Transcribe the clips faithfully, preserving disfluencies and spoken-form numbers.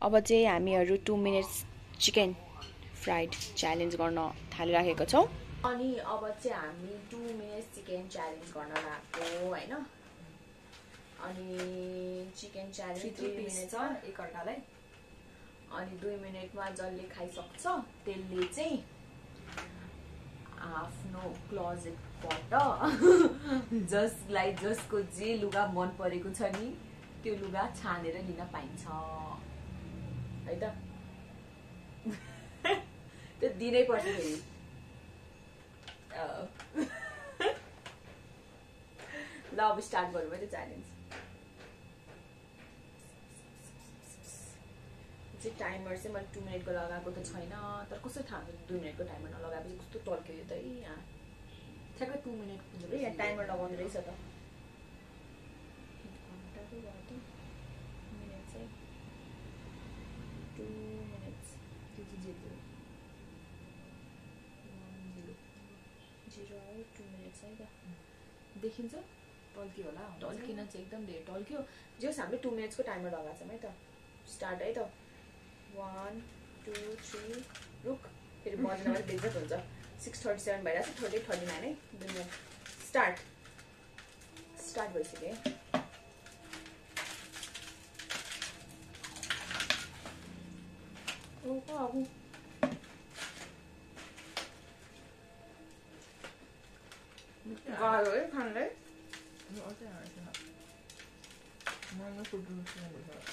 अब चाहिँ हामीहरु two minutes chicken fried challenge गर्न थालिराखेको छौं अनि अब चाहिँ हामी two minutes chicken challenge गर्न लाग्यो हैन अनि chicken challenge three minutes छ एक घण्टालाई अनि two minute मा जसले खाइसक्छ त्यसले चाहिँ आफ्नो क्लोजेट बाट जसलाई जसको जे लुगा मन परेको छ नि त्यो लुगा छानेर लिन पाइन्छ है त त्यो दिनै पर्छ फेरि ल अब स्टार्ट गरौँ है त्यो च्यालेन्ज चाहिँ टाइमर चाहिँ मैले two मिनेट को लगाएको त छैन तर कसरी थाहा हुन्छ two मिनेट को टाइमर नलगाएपछि कस्तो टल्क्यो यो त यहाँ ठ्याक्कै two मिनेट पुग्यो रे यहाँ टाइमर लगाउँदै रहेछ त घण्टाको भयो त मिनेट चाहिँ two मिनेट्स त्यो चाहिँ zero zero है two मिनेट्स है त देखिन्छ टल्क्यो होला टल्किन चाहिँ एकदम धेरै टल्क्यो जस हामीले two मिनेट्स को टाइमर लगाएको छौं है त स्टार्ट है त one two three रुक फेरि बज्न मात्रै दिक्कत हुन्छ six thirty-seven भइराछ thirty-eight thirty-nine है दुई मिनेट स्टार्ट स्टार्ट भइसक्यो ओ बाबु गाह्रो है खानलाई म अझै हार्छ म न फुड रुस गर्छ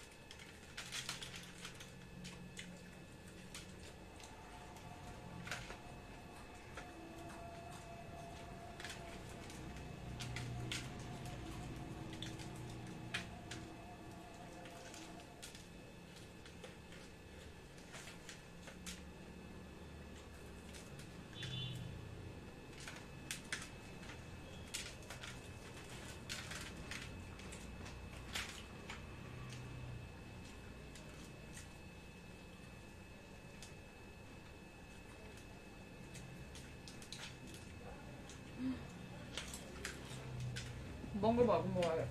Bongo भएको मोबाइल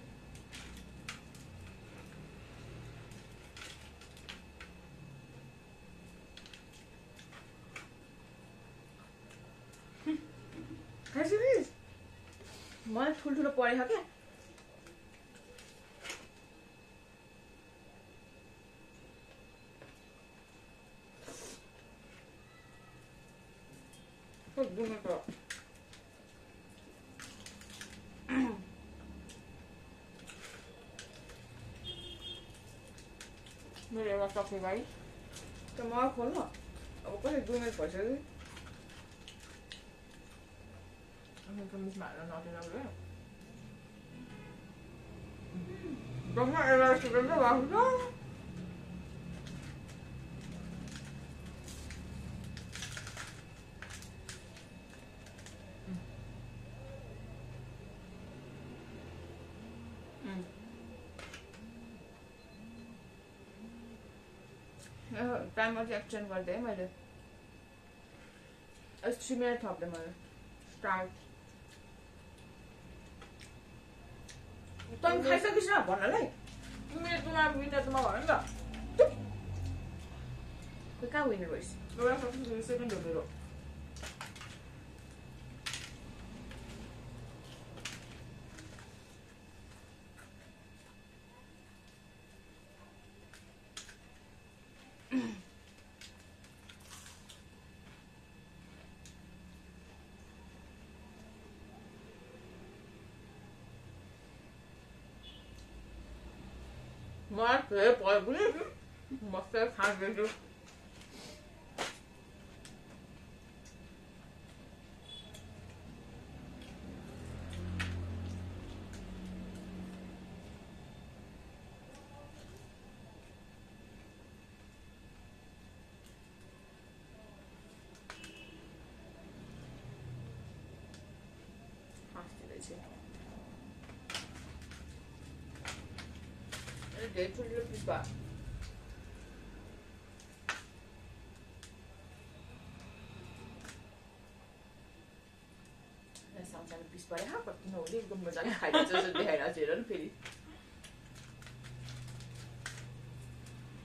खाइसकिस् मलाई ठुल्ठुलो परेछ क्या दुनो त मेरो एउटा सक्ने भाइ त मलाई खोल्न अब कसरी दुई मिनट भइसक्यो अनि त मिसमा हालेर नटेन रे जम्मा एउटा सेकेन्ड भएको छ टाइमर चाहिँ एक्सटेन्ड गर्दै है मैले थ्री मिनट थप्दै मैले स्टार्ट तँ खाइसकिस् न भन्नलाई दुई मिनट तुमा विनर तुमा भन नि त कहाँ विनर भइस् एउटा सक्छु सेकेन्ड हो मेरो मलाई धेरै पऱ्यो पनि मस्तै खाँदैछु हाँस्दैछ धेरै ठुलो पिस भयो सानो पिस पऱ्यो कति नहुने एकदम मजाले खाइदिन्छ जस्तो देखाइरहेको छु हेर न फेरि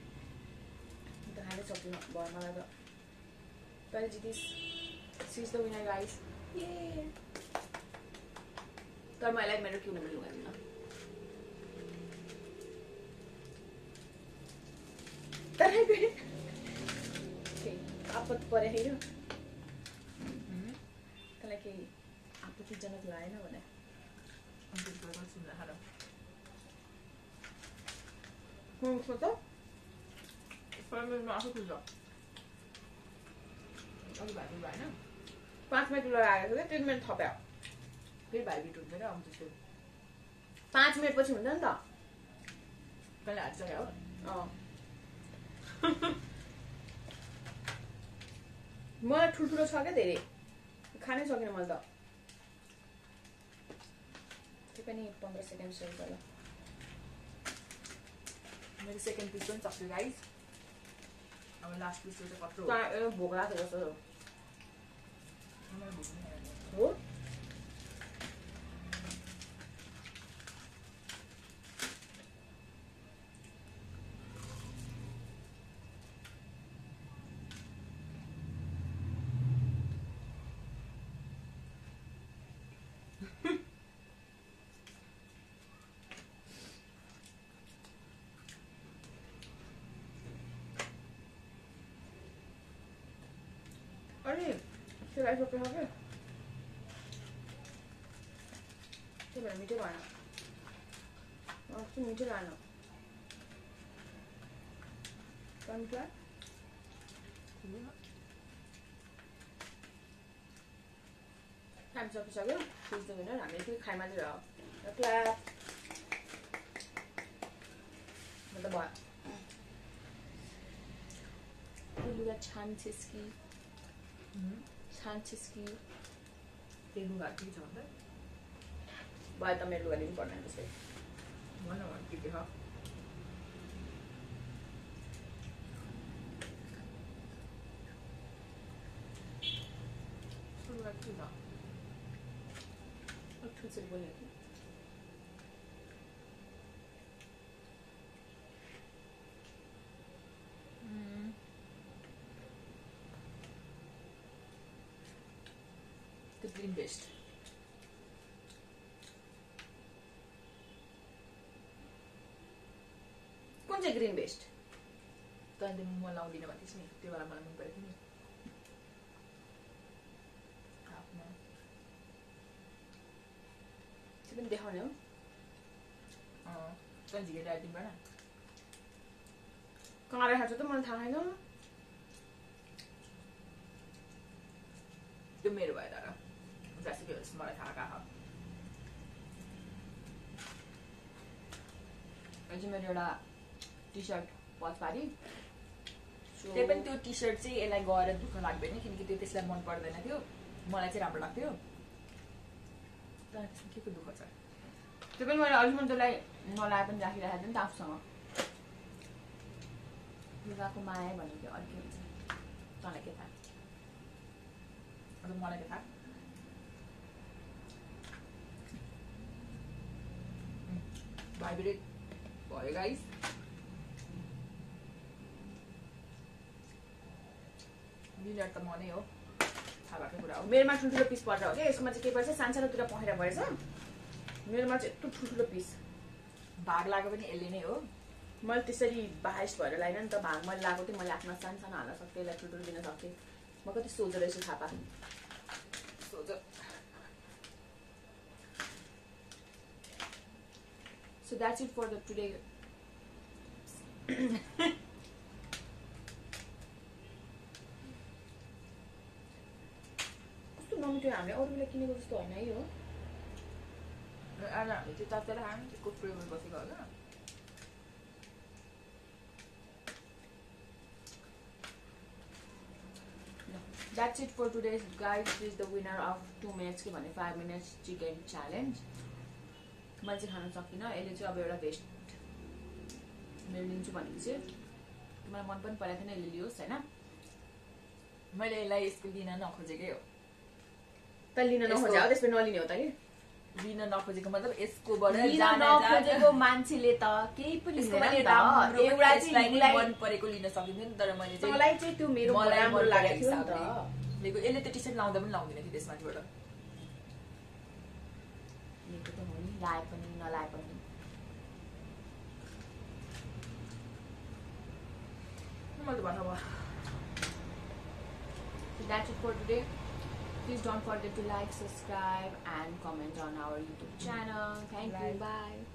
जित्नु भयो मलाई त तैले जितिस she is the winner guys ये तर मलाई मेरो किन पनि लुगा दिनु तर के आपत परे हैन तलाई के आपत्तिजनक लागेन भने अन्त गएको छु न हारा हुँ फोटो फर्ममा आफै खुल्छ अघि भाइ भएन पाँच मिनट लगाएको थियो तीन मिनट थप्यो फेरि भाइ बिट हुन्छ क्या आउँछ त्यो पाँच मिनट पछि हुन्छ नि त कहिले हाल्छ क्या हो अँ मलाई ठुल्ठुलो छ क्या धेरै खानै सकिन मैले त त्यो पनि पन्ध्र सेकेन्ड सेभ गर्यो मेरो सेकेन्ड पिस पनि सक्छु गाइस अब लास्ट पिस चाहिँ कत्रो भोक लाग्छ जस्तो हो अरे त्यो राइस सबै सक्यो त्यो भएर मिठै भएन अस्ति मिठै लागेन कन्फ्लावर खाइ सकिसक्यो फिज द विनर हामीले फेरि खाइ मात्रै रह्यो क्ल्याप मतलब भयो लुगा छान्छेस् कि छान्छेस् कि त्यो लुगा के छ भन्दा भयो त मेरो लुगा लिनु पर्दैन त्यसै भन भन के के छ लुगा के छ ठुल्छेर बोल्ने कि The green vest. कुन चाहिँ ग्रीन भेस्ट तैँले म लाउँदिनँ भन्थिस् नि त्यो बेला मलाई मन परेको नि आफ्नो त्यो पनि देखाउने हो अँ तँ झिकेर आइदिनु भएन कहाँ राखेको छ त मलाई थाहा छैन त्यो मेरो भयो तर जस्तो कि मलाई थाहा कहाँ चाहिँ मेरो एउटा टी सर्ट पच पारी त्यही पनि त्यो टी सर्ट चाहिँ यसलाई गएर दुःख लाग्दैन किनकि त्यो त्यसलाई मन पर्दैन थियो मलाई चाहिँ राम्रो लाग्थ्यो तर त्यसमा के को दुःख छ त्यो पनि मैले अलिक त्यसलाई नलाए पनि राखिरहेको थिएँ नि त आफूसँग लुगाको माया भनेको अर्कै हुन्छ तँलाई के थाहा अब मलाई के थाहा भाइब्रेट भयो गाइस विनर त म नै हो थाहा भएको कुरा हो मेरोमा ठुल्ठुलो पिस पर्छ हो क्या यसमा चाहिँ के पर्छ सानसानोतिर पखेरा परेछ मेरोमा चाहिँ यत्रो ठुल्ठुलो पिस भाग लागेको पनि यसले नै हो मैले त्यसरी बाहेस भएर लाइन नि त भाग मैले लगाएको थिएँ मैले आफ्नो सानो सानो हाल्न सक्थेँ यसलाई ठुल्ठुलो दिन सक्थेँ म कति सोझो रहेछु थापा सोझो So that's it for the today. कस्तो नमिठो हामीले अरूलाई किनेको जस्तो होइन है हो आज हामीले त्यो तातेर खानु त्यसको फ्लेभर बसेको होला That's it for today guys. This is the winner of two minutes के भने five minutes chicken challenge. मैले चाहिँ खान सकिनँ यसले चाहिँ अब एउटा भेस्ट मेरो लिन्छु भनेको चाहिँ मलाई मन पनि परेको थिएन यसले लियोस् होइन मैले यसलाई यसको लिन नखोजेकै हो त लिन नखोजे हो त्यसपछि नलिने हो त कि लिन नखोजेको मतलब यसकोबाट लिन जान नखोजेको मान्छेले त केही पनि लिँदैन लिँदैन नि नि त त एउटा यसलाई चाहिँ नै मन परेको लिन सकिन्थ्यो नि तर मैले चाहिँ मलाई चाहिँ त्यो मेरो मलाई राम्रो मन लागेको लागेको थियो नि त लिएको यसले त टी-शर्ट लाउँदा पनि लाउँदैन थियो त्यसमाथिबाट लिएको त हो नि लाए पनि नलाए पनि मैले त भन्नु भयो So that's it for today. Please don't forget to like, subscribe and comment on our YouTube channel. Thank you. Bye.